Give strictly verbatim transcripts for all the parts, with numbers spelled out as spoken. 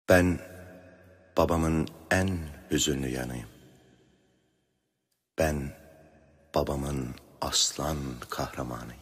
Ben babamın en hüzünlü yanıyım. Ben babamın aslan kahramanıyım.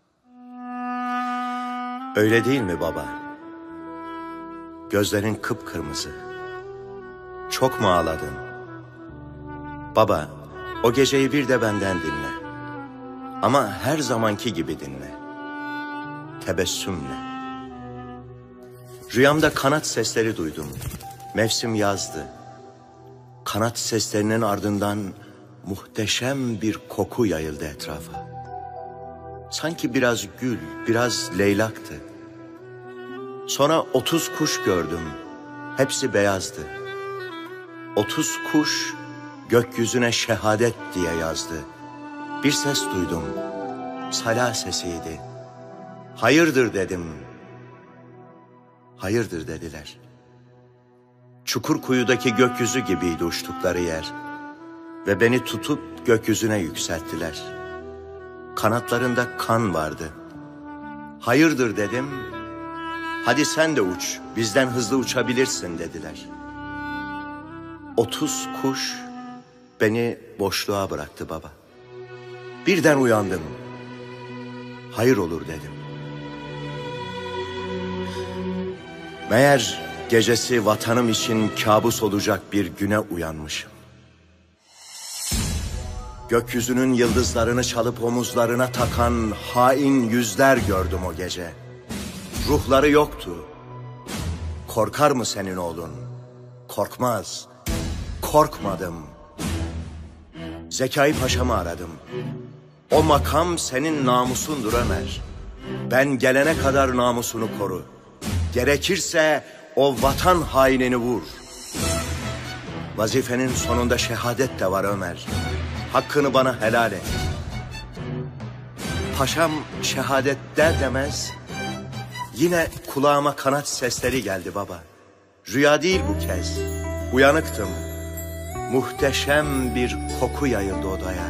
Öyle değil mi baba? Gözlerin kıpkırmızı. Çok mu ağladın? Baba, o geceyi bir de benden dinle. Ama her zamanki gibi dinle. Tebessümle. Rüyamda kanat sesleri duydum. Mevsim yazdı. Kanat seslerinin ardından muhteşem bir koku yayıldı etrafa. Sanki biraz gül, biraz leylaktı. Sonra otuz kuş gördüm. Hepsi beyazdı. Otuz kuş gökyüzüne şehadet diye yazdı. Bir ses duydum. Sala sesiydi. Hayırdır dedim. Hayırdır dediler. Çukurkuyudaki gökyüzü gibiydi uçtukları yer. Ve beni tutup gökyüzüne yükselttiler. Kanatlarında kan vardı. Hayırdır dedim. Hadi sen de uç, bizden hızlı uçabilirsin dediler. Otuz kuş beni boşluğa bıraktı baba. Birden uyandım. Hayır olur dedim. Meğer gecesi vatanım için kabus olacak bir güne uyanmışım. Gökyüzünün yıldızlarını çalıp omuzlarına takan hain yüzler gördüm o gece. Ruhları yoktu. Korkar mı senin oğlun? Korkmaz. Korkmadım. Zekai Paşa'mı aradım. O makam senin namusundur Ömer. Ben gelene kadar namusunu koru. Gerekirse o vatan hainini vur. Vazifenin sonunda şehadet de var Ömer. Hakkını bana helal et. Paşam şehadet der demez yine kulağıma kanat sesleri geldi baba. Rüya değil bu kez. Uyanıktım. Muhteşem bir koku yayıldı odaya.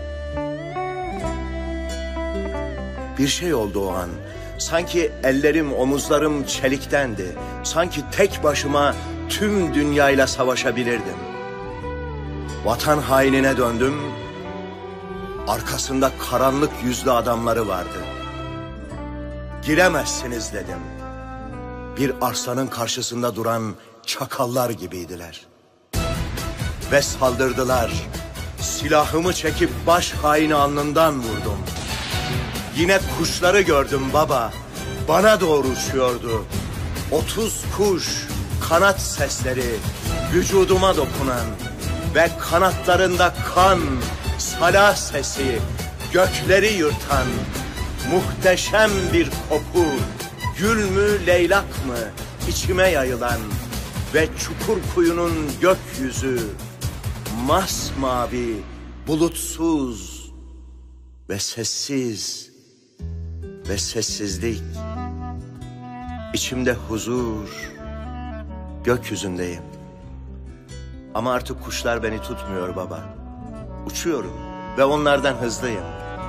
Bir şey oldu o an. Sanki ellerim, omuzlarım çeliktendi. Sanki tek başıma tüm dünyayla savaşabilirdim. Vatan hainine döndüm. Arkasında karanlık yüzlü adamları vardı. Giremezsiniz dedim. Bir arslanın karşısında duran çakallar gibiydiler. Ve saldırdılar. Silahımı çekip baş haini alnından vurdum. Yine kuşları gördüm baba. Bana doğru uçuyordu. Otuz kuş, kanat sesleri, vücuduma dokunan ve kanatlarında kan, sala sesi, gökleri yırtan muhteşem bir koku, gül mü leylak mı içime yayılan ve Çukurkuyu'nun gökyüzü masmavi, bulutsuz ve sessiz ve sessizlik. İçimde huzur, gökyüzündeyim. Ama artık kuşlar beni tutmuyor baba. Uçuyorum ve onlardan hızlıyım.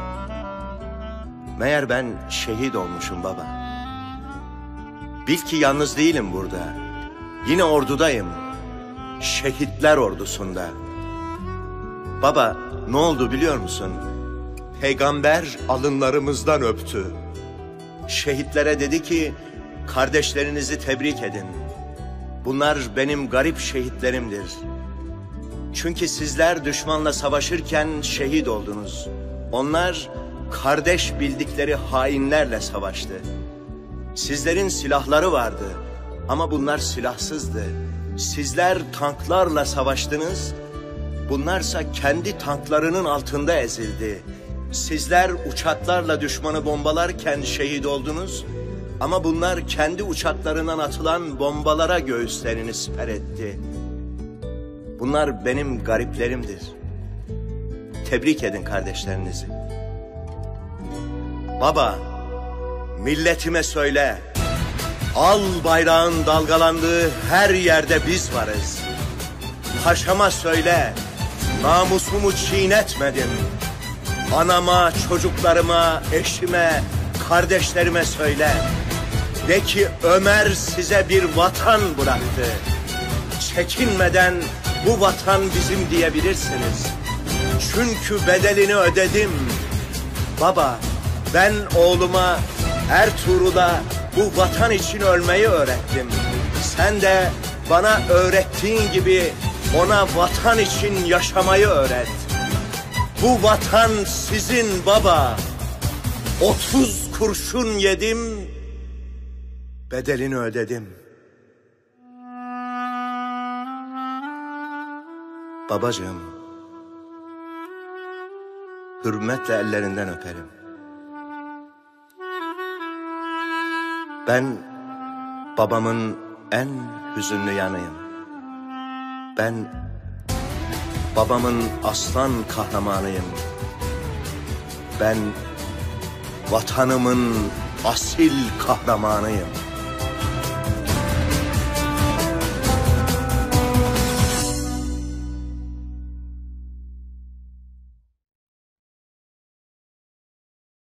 Meğer ben şehit olmuşum baba. Bil ki yalnız değilim burada. Yine ordudayım. Şehitler ordusunda. Baba, ne oldu biliyor musun? Peygamber alınlarımızdan öptü. Şehitlere dedi ki, kardeşlerinizi tebrik edin. Bunlar benim garip şehitlerimdir. Çünkü sizler düşmanla savaşırken şehit oldunuz. Onlar kardeş bildikleri hainlerle savaştı. Sizlerin silahları vardı ama bunlar silahsızdı. Sizler tanklarla savaştınız. Bunlarsa kendi tanklarının altında ezildi. Sizler uçaklarla düşmanı bombalarken şehit oldunuz. Ama bunlar kendi uçaklarından atılan bombalara göğüslerini siper etti. Bunlar benim gariplerimdir. Tebrik edin kardeşlerinizi. Baba, milletime söyle. Al bayrağın dalgalandığı her yerde biz varız. Paşama söyle. Namusumu çiğnetmedim. Anama, çocuklarıma, eşime, kardeşlerime söyle. De ki Ömer size bir vatan bıraktı. Çekinmeden bu vatan bizim diyebilirsiniz. Çünkü bedelini ödedim. Baba, ben oğluma Ertuğrul'a bu vatan için ölmeyi öğrettim. Sen de bana öğrettiğin gibi ona vatan için yaşamayı öğret. Bu vatan sizin baba. Otuz kurşun yedim, bedelini ödedim. Babacığım, hürmetle ellerinden öperim. Ben babamın en hüzünlü yanıyım. Ben babamın aslan kahramanıyım. Ben vatanımın asil kahramanıyım.